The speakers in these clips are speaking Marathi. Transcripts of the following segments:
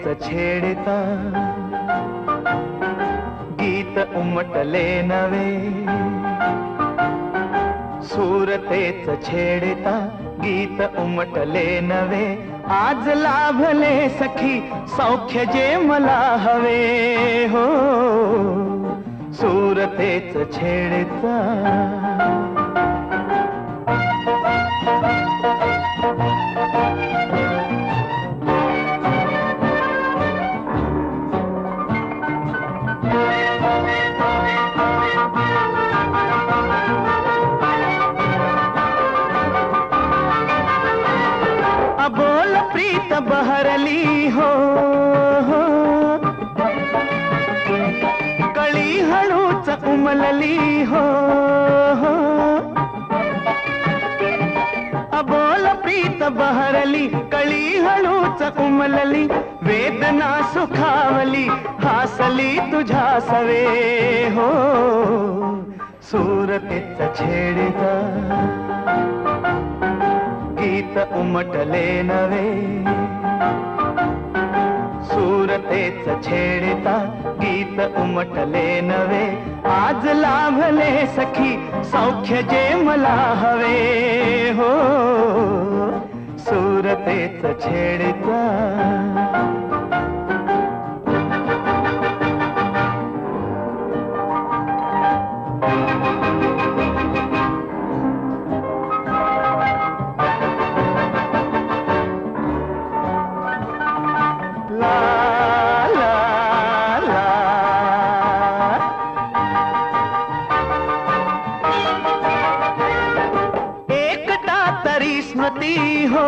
छेड़ता गीत उमटले नवे सूरतेच छेड़ता गीत उमटले नवे आज लाभले सखी सौख्य जे मला हवे हो सूरतेच छेड़ता अबोल प्रीत बहरली हो कळी हळूच उमलली हो अबोल प्रीत बहरली कळी हळूच उमलली वेदना सुखावली हासली तुझा सवे हो सूरतेच छेड़ता गीत उमटले नवे सूरतेच छेड़ता गीत उमटले नवे आज लाभले सखी सौख्य जे मला हवे हो सूरतेच छेड़ता हो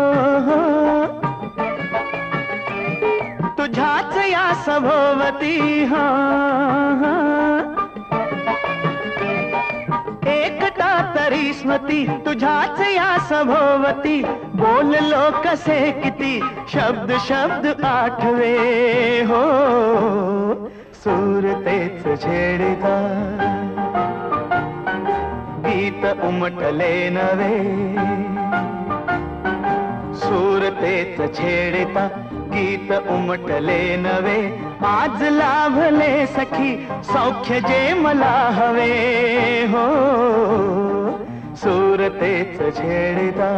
तुझाच या सभोवती हा एकटा तरी स्मृती तुझाच या सभोवती बोललो कसे किती शब्द शब्द आठवे हो सूरतेच छेड़ता गीत उमटले नवे सूरतेच छेड़ता गीत उमटले नवे आज लाभले सखी सौख्य जे मला हवे हो सूरतेच छेड़ता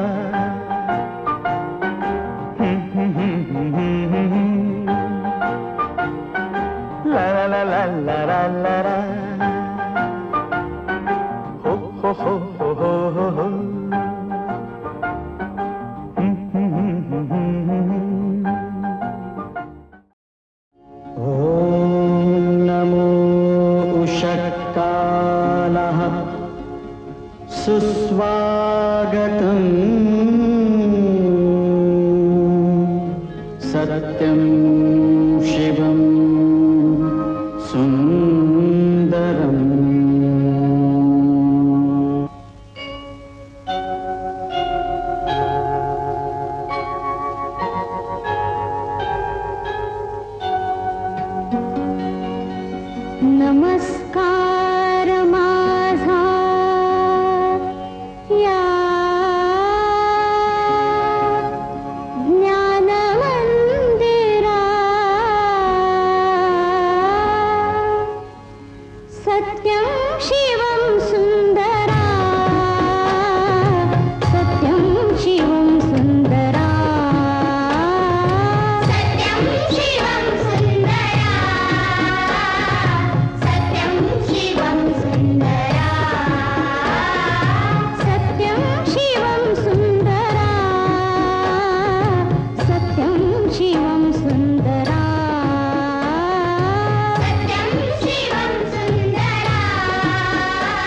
ला ला ला ला ला ला ला हो हो हो हो हो हो सुस्वागतम् सत्यं शिवं सुन्दरम् नमस्कार माझा या ज्ञानमंदिरा सत्यं शिवं सुंदरा सत्यं शिवं सुंदरा सत्यं शिवं सुंदरा सत्यं शिवं सुंदरा सत्यं शिवं सुंदरा सत्यं शिवं सुंदरा सत्यं शिवं सुंदरा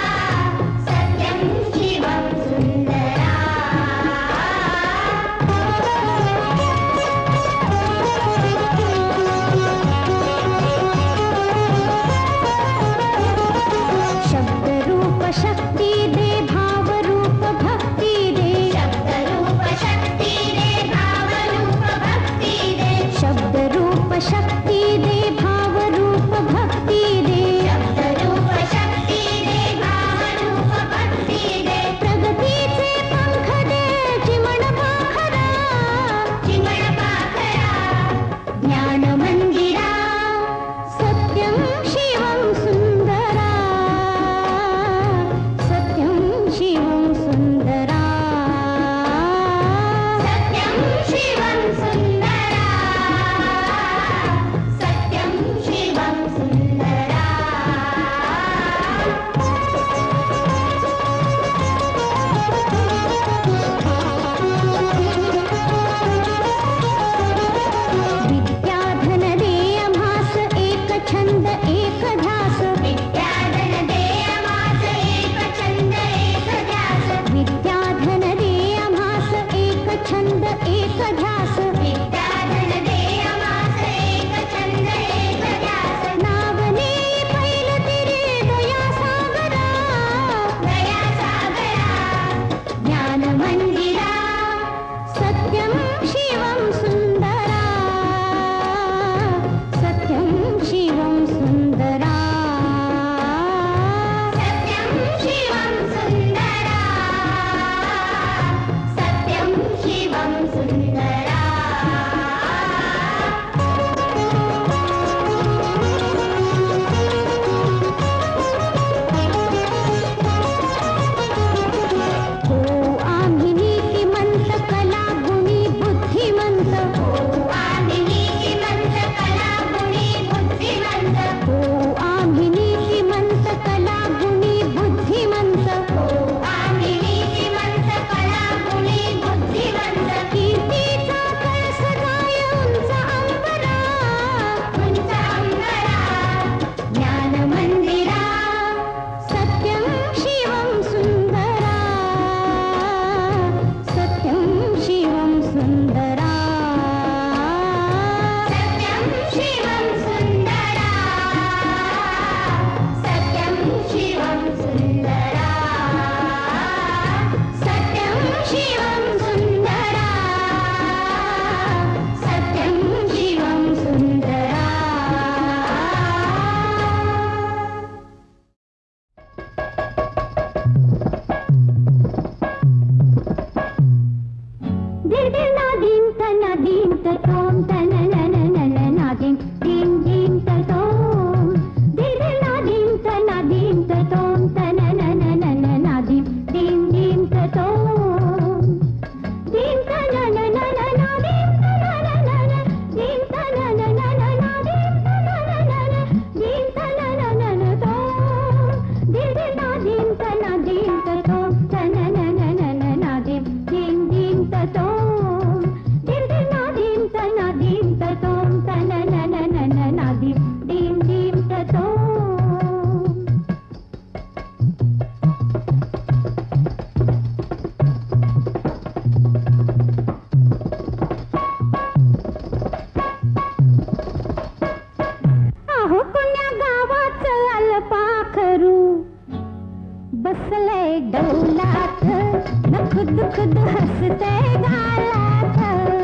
डौलात न खुद खुद हसते गालात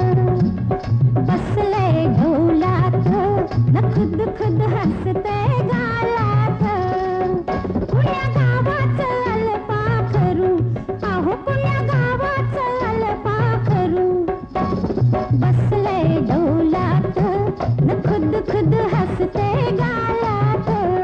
बसले डौलात न खुद खुद हसते गालात पुण्या गावाचं अल्पाखरू आहो पुण्या गावाचं अल्पाखरू बसले डौलात न खुद खुद हसते गालात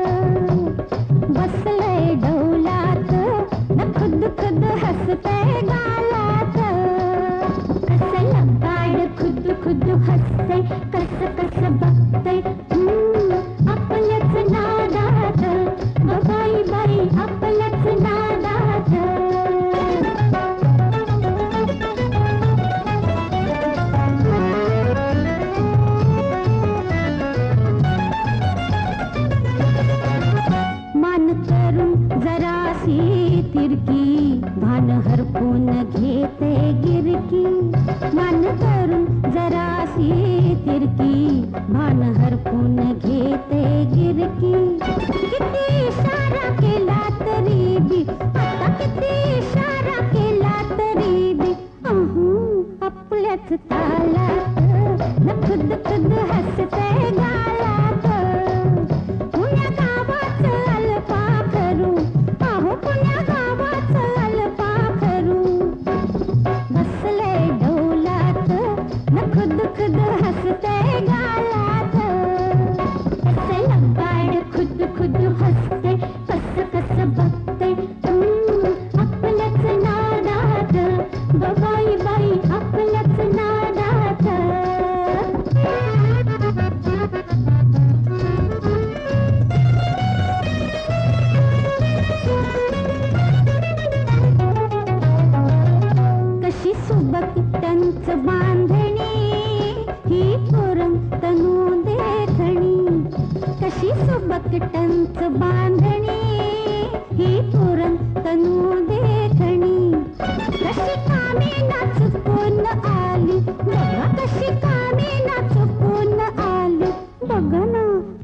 बसले डौलात न खुद खुद हसते गालात कसं लबाड खुद खुद हसते कस कस बघते आपल्याच नादात बाई बाई आपल्याच नादात तिरकी भान हरपून घेते गिरकी मान करून जरासी तिरकी भान हरपून घेते गिरकी किती इशारा केला तरी बी आता किती इशारा केला तरी बी आपल्याच तालात न खुद खुद हसते गालात पुण्या गावाचं अल्पाखरू पुण्या गावाचं अल्पाखरू बसले डौलात न खुद खुद हसते गालात कसे लबाड खुद खुद हसते कस कस बघते आपल्याच नादात बाई बाई आपल्याच नादात सुबकट्यांच बांधणी ही पुरंग तनू देखणी कशी सुबकट्यांच बांधणी ही पुरंग तनू देखणी कशी कामी नाचून आली बघा कशी कामी नाचून आली बघा ना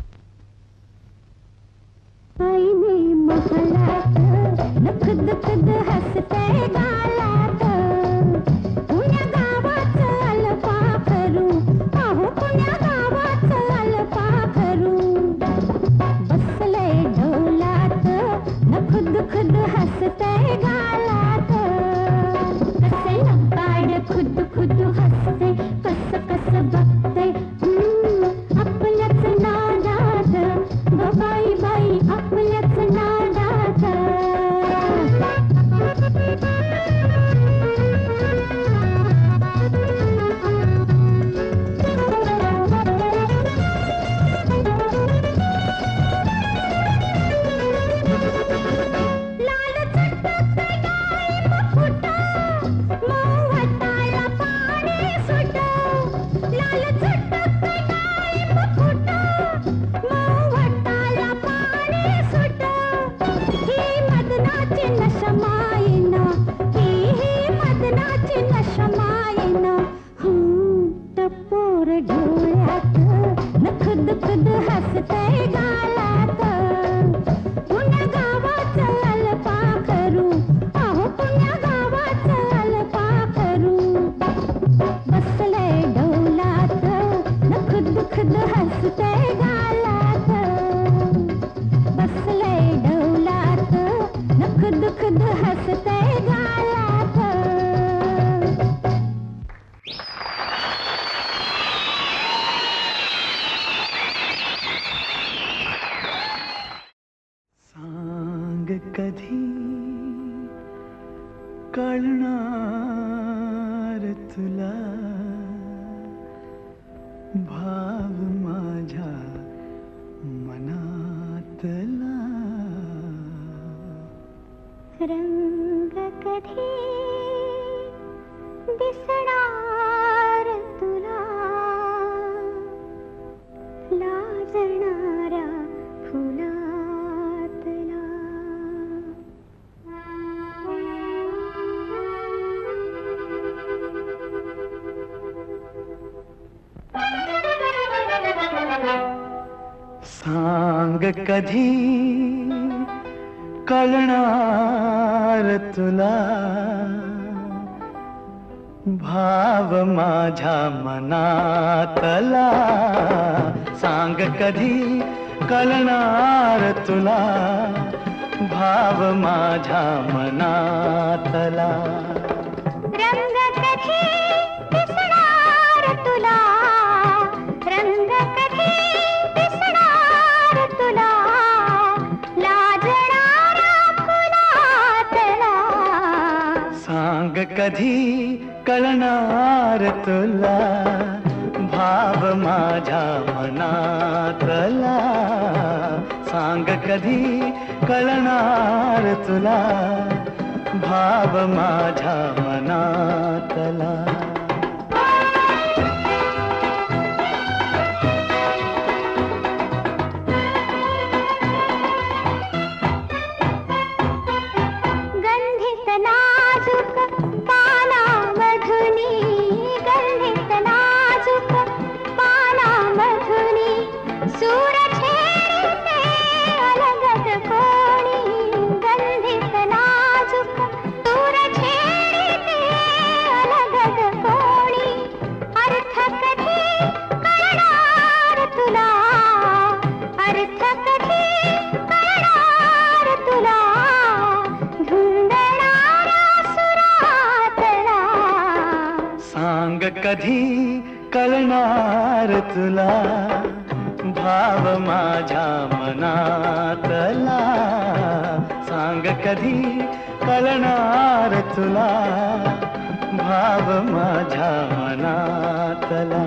आईने महलात न खुद खुद हसते गालात पुण्या गावाचं अल्पाखरू आहो पुण्या गावाचं अल्पाखरू बसले डौलात न खुद खुद हसते गालात कसे लबाड खुद खुद हसते कस कस बघते आपल्याच नादात बाई बाई आपल्याच नादात डोळ्यात न खुद खुद हसते गालात पुण्या गावाचं अल्पाखरू आहो पुण्या गावाचं अल्पाखरू बसले डौलात न खुद खुद हसते गालात बसले डौलात न खुद खुद हसते गालात कधी कळणार तुला भाव माझ्या मनातला रंग कधी दिसणार तुला लाजणाऱ्या फुलातला सांग कधी कळणार कळणार तुला भाव माझ्या मनातला सांग कधी कळणार तुला भाव माझ्या मनातला रंग कधी दिसणार तुला रंग कधी दिसणार तुला लाजणारा फुलातला सांग कधी कळणार तुला भाव माझ्या मनातला सांग कधी कळणार तुला भाव माझ्या मनातला गंधित नाजुक पानामधुनी गंधित नाजुक पानामधुनी सूर छेडते अलगद कोणी गंधित नाजुक सूर छेडते अलगद कोणी अर्थ कधी कळणार तुला अर्थ कधी कळणार तुला सांग कधी कळणार तुला भाव माझ्या मनातला सांग कधी कळणार तुला भाव माझ्या मनातला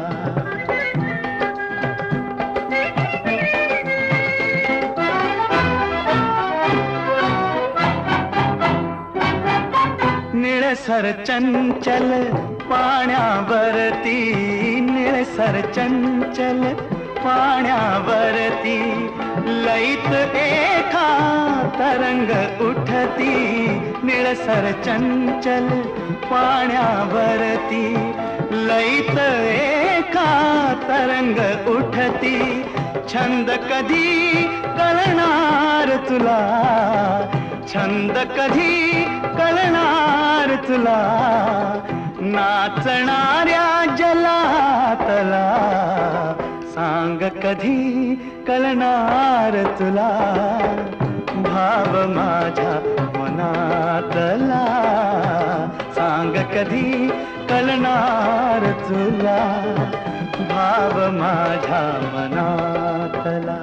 निळसर चंचल पाण्यावरती निळसर चंचल पाण्यावरती लईत एका तरंग उठती निळसर चंचल पाण्यावरती लईत एका तरंग उठती छंद कधी कळणार तुला छंद कधी कळणार तुला नाचणाऱ्या जलातला सांग कधी कळणार तुला भाव माझ्या मनातला सांग कधी कळणार तुला भाव माझ्या मनातला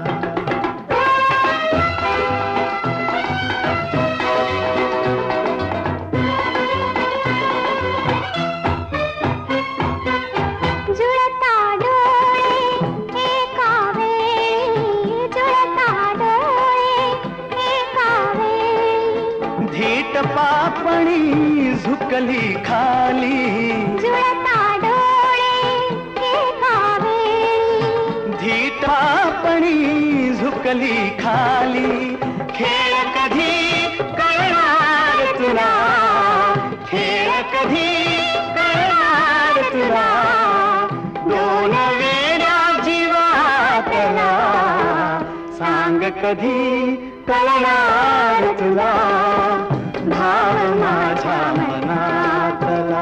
पापणी झुकली खाली जुळता डोळे एका वेळी धीट पापणी झुकली खाली खेळ कधी कळणार तुला खेळ कधी कळणार तुला दोन वेड्या जीवातला सांग कधी कळणार तुला भाव माझ्या मनातला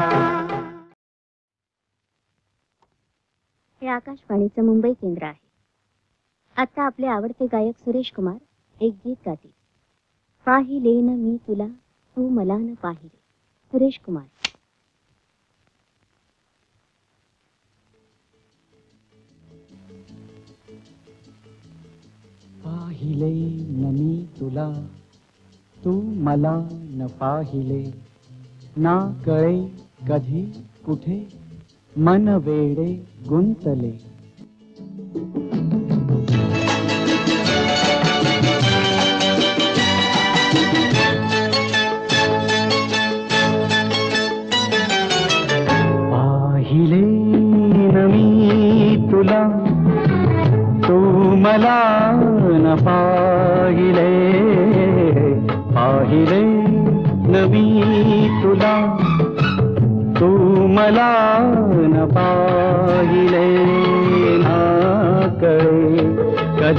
हे आकाशवाणीचं मुंबई केंद्र आहे. आता आपले आवडते गायक सुरेश कुमार एक गीत गातील. पाहिले न मी तुला तू मला न पाहिले. सुरेश कुमार. पाहिले न मी तुला तू मला न पाहिले ना कळे कधी कुठे मन वेडे गुंतले. पाहिले न मी तुला तू मला न पाहिले पाहिले न मी तुला तू मला न पाहिले ना कळे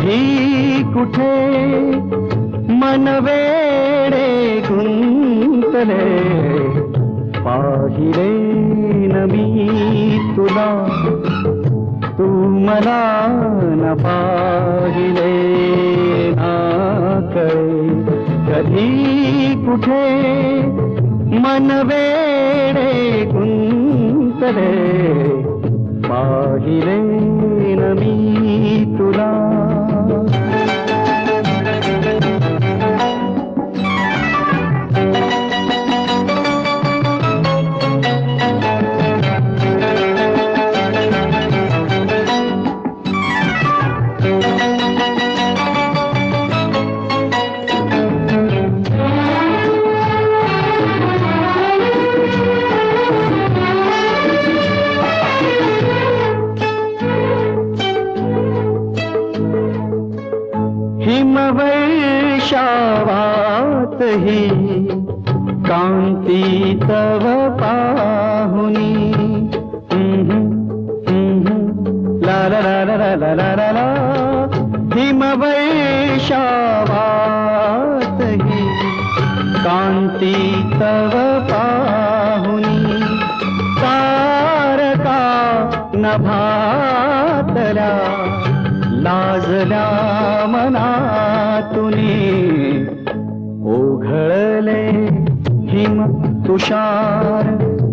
कधी कुठे मन वेडे गुंतले. गुंतले पाहिले न मी तुला तू मला न पाहिले ना कळे कधी कुठे मन वेडे गुंतले पाहिले न मी तुला हिमवर्षावात ही कांती तव पाहुनी ला ला ला ला ला ला ला ला हिमवर्षावात ही कांती तव पाहुनी तारका नभातल्या लाजल्या मनातुनी ओघळले हिम तुषार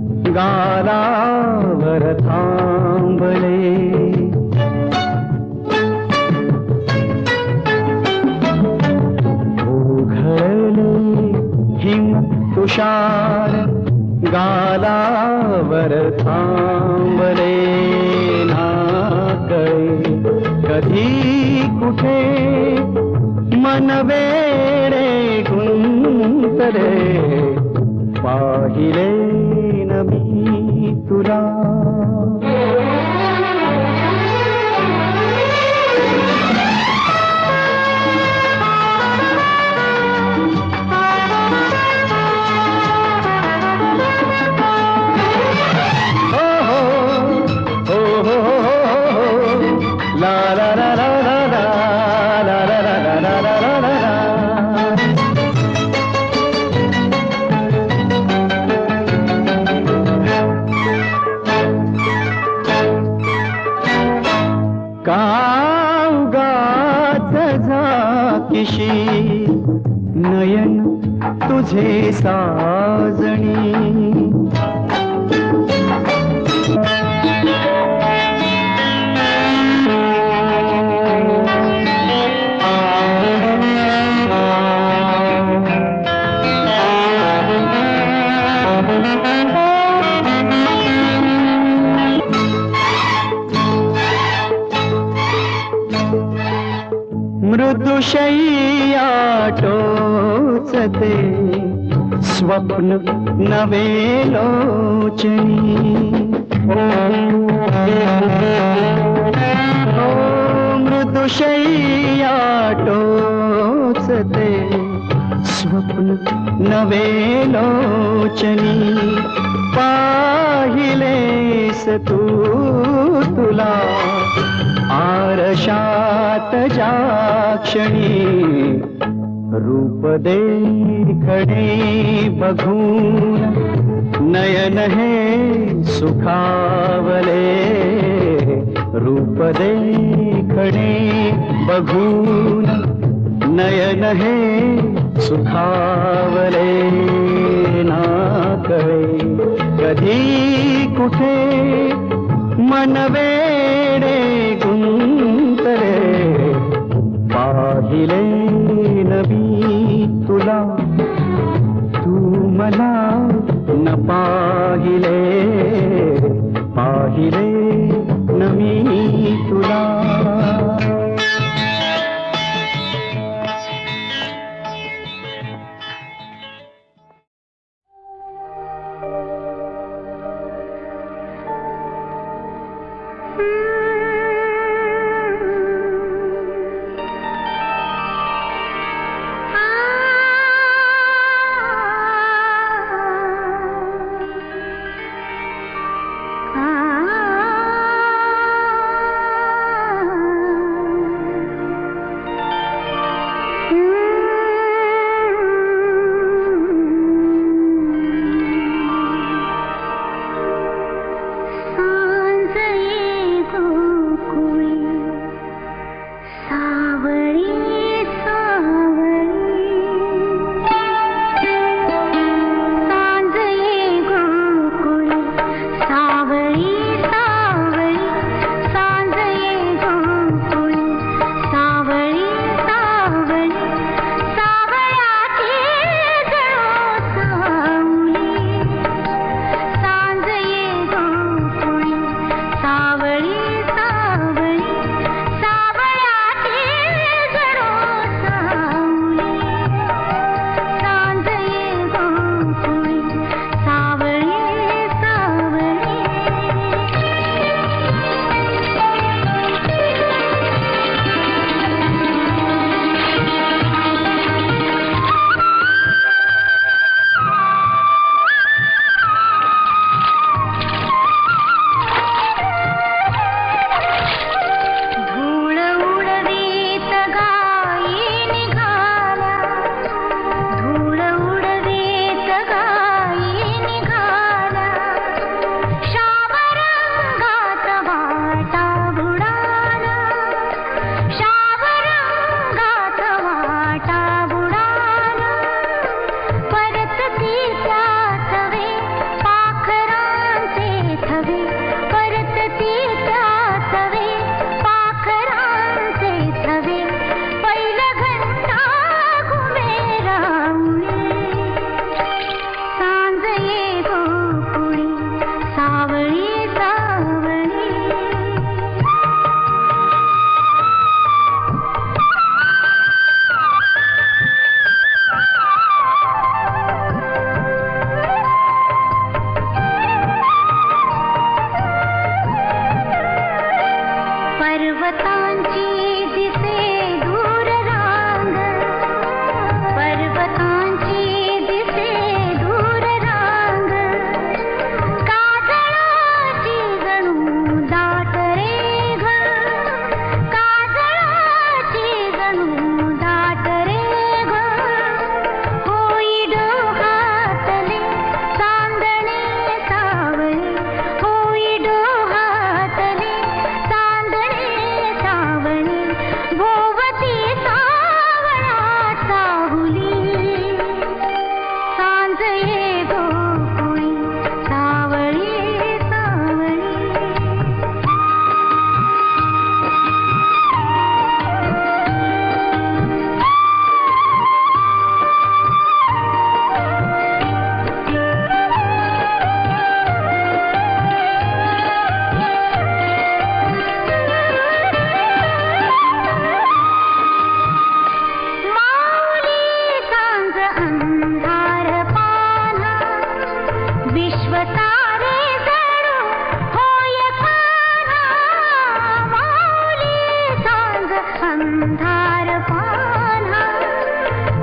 गालावर थांबले ओघळले हिम तुषार गालावर थांबले ना कळे कधी कुठे मन वेडे गुंतले पाहिले न मी तुला नयन तुझे साजणी मृदुशय्या टोचते स्वप्न नवे लोचनी मृदुशय्या टोचते स्वप्न नवे लोचनी पाहिलेस तू तुला आरशात ज्या क्षणी रूप देखणे बघून नयन हे सुखावले रूप देखणे बघून नयन हे सुखावले ना कळे कधी कुठे मन वेडे गुंतले पाहिले न मी तुला तू मला न पाहिले पाहिले न मी तुला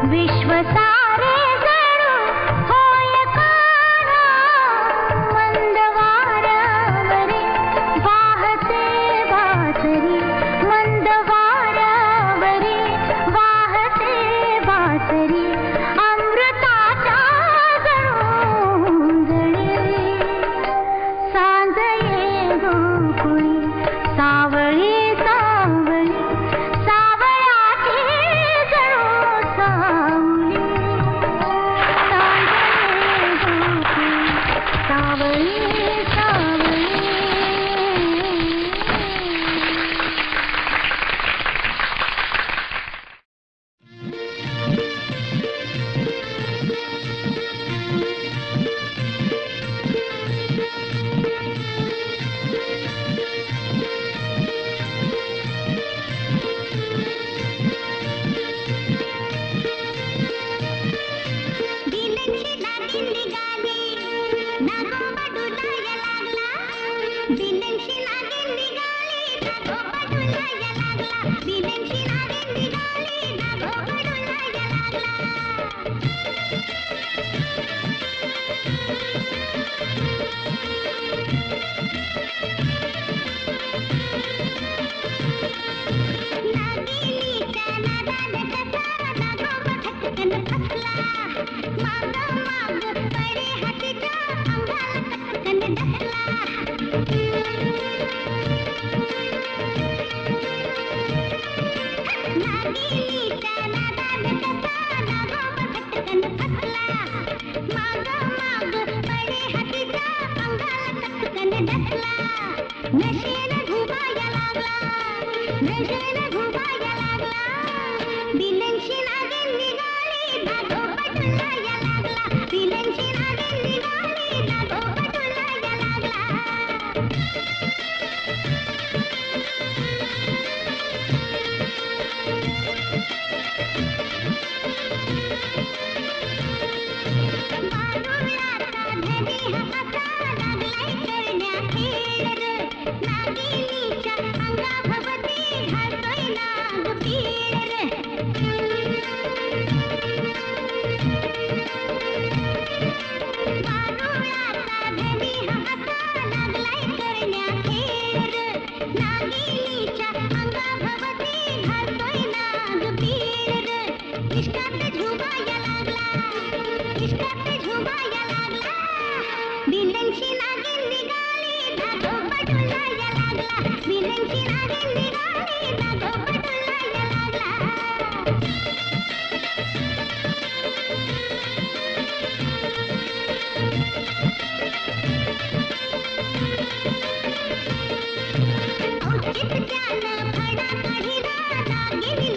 विश्व सारे जणू होय काना मंद वाऱ्यावरी वाहते बासरी मंद वाऱ्यावरी वाहते बासरी अमृताच्या जणू जळी सांज ये गोकुळी सावळी सावळी सावळ्याची जणू सावली सांज ये गोकुळी सावळी सावळी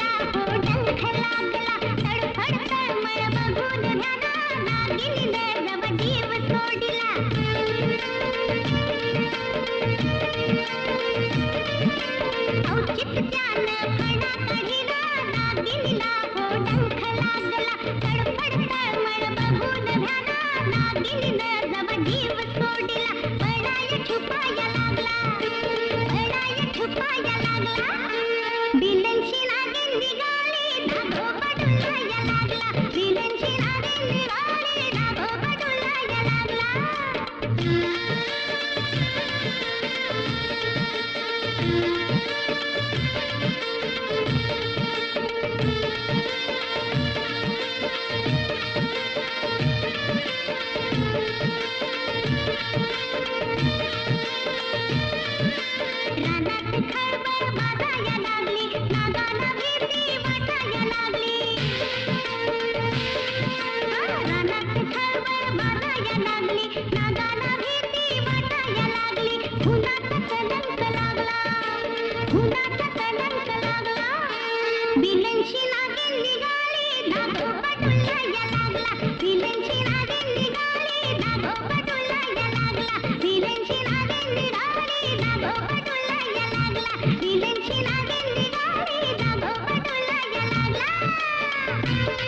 नागिनीला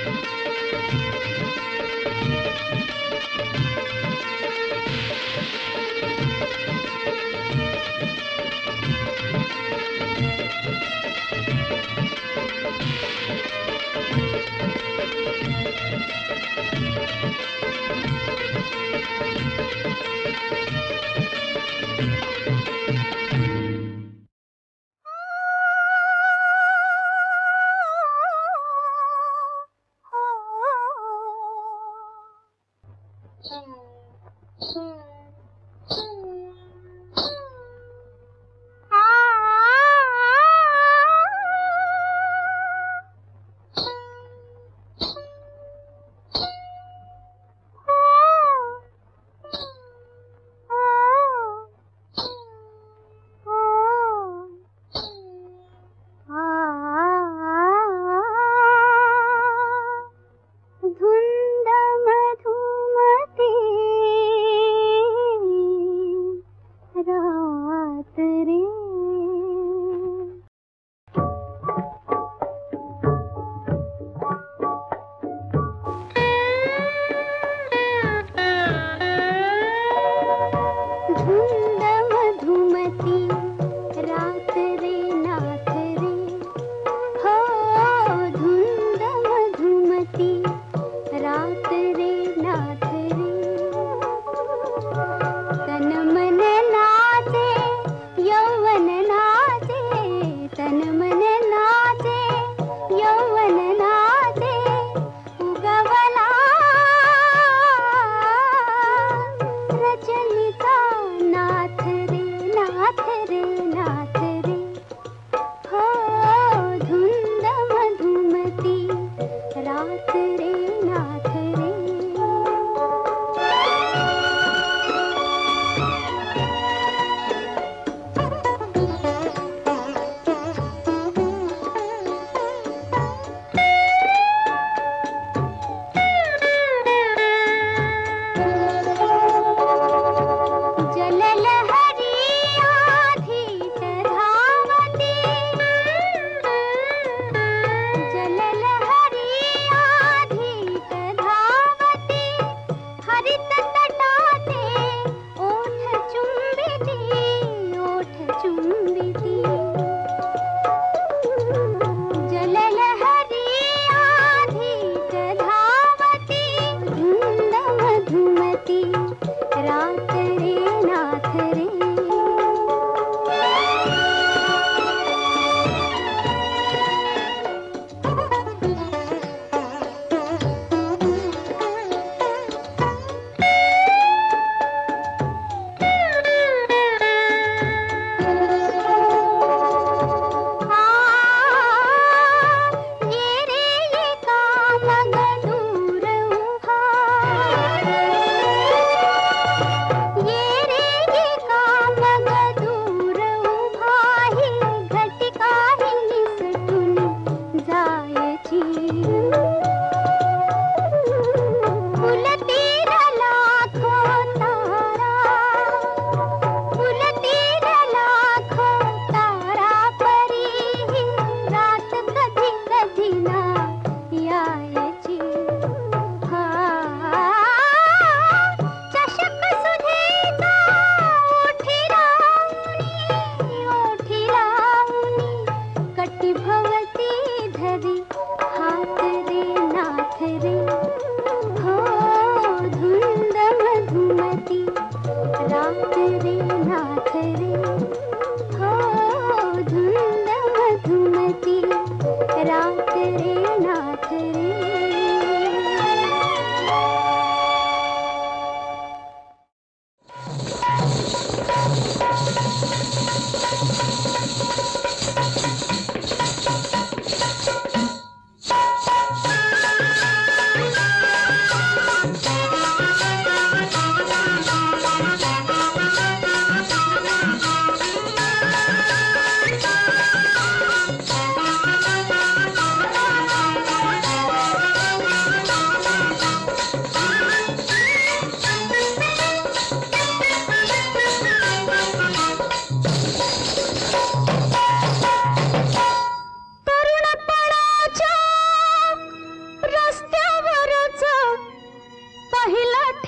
जललहरी आधी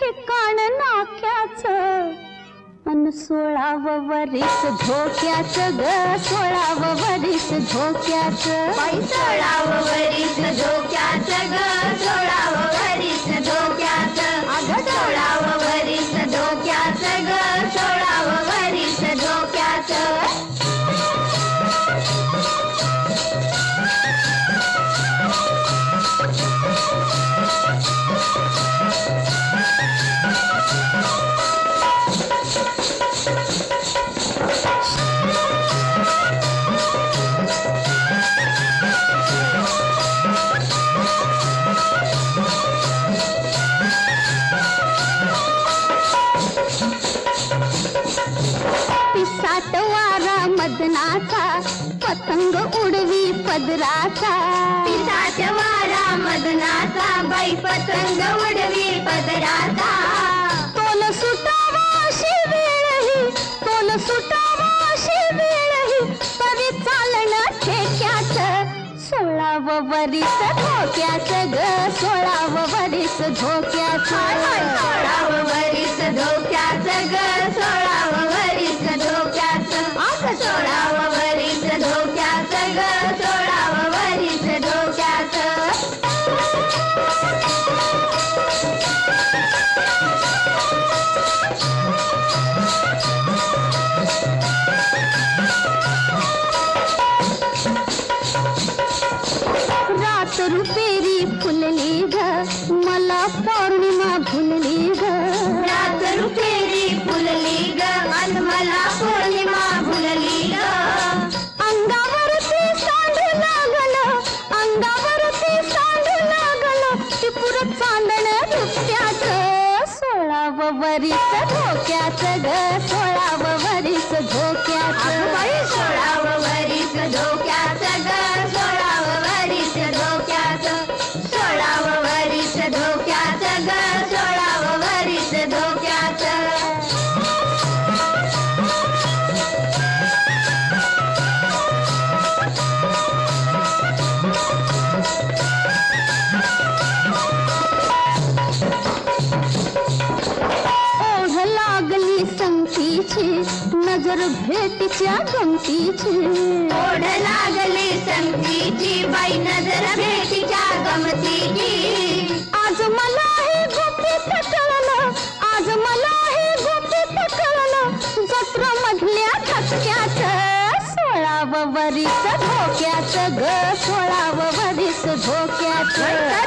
ठिकाण नाक्याचं अन 16व वरीस धोक्याचं ग 16व वरीस धोक्याचं 16व वरीस धोक्याचं ग 16व वरीस धोक्याचं अगं 16व वरीस धोक्याचं ग 16व वरीस धोक्याचं पिसाट वारा मदनाचा पतंग उडवी पदराचा पिसाच वारा मदनाचा बाई पतंग उडवी पदराचा तोल सुटावा अशी वेळही तोल सुटावा अशी वेळही तरी चालणं ठेक्याचं 16व वरीस धोक्याचं ग 16व वरीस धोक्याचं 16व वरीस धोक्याचं ग 16व वरीस धोक्याचं 16व वरीस धोक्याचं ग 16व वरीस धोक्याचं रात रुपेरी फुलली ग मला पौर्णिमा भुलली ग रात रुपेरी फुलली ग अन मला पौर्णिमा भुलली ग अंगावरती सांडू लागलं अंगावरती सांडू लागलं टिपूर चांदण दुपट्याचं 16व वरीस धोक्याचं ग 16व वरीस धोक्याचं 16व वरीस धोक्याचं ग 16व वरीस धोक्याचं 16व वरीस धोक्याचं ग 16व वरीस धोक्याचं ओढ लागली संगतीची नजर भेटीच्या गमतीची ओढ लागली संगतीची बाई नजर भेटीच्या गमतीची आज मला हे गुपित कळलं आज मला हे गुपित कळलं जत्रा मधल्या धक्क्याचं 16व वरीस धोक्याचं ग 16व वरीस धोक्याचं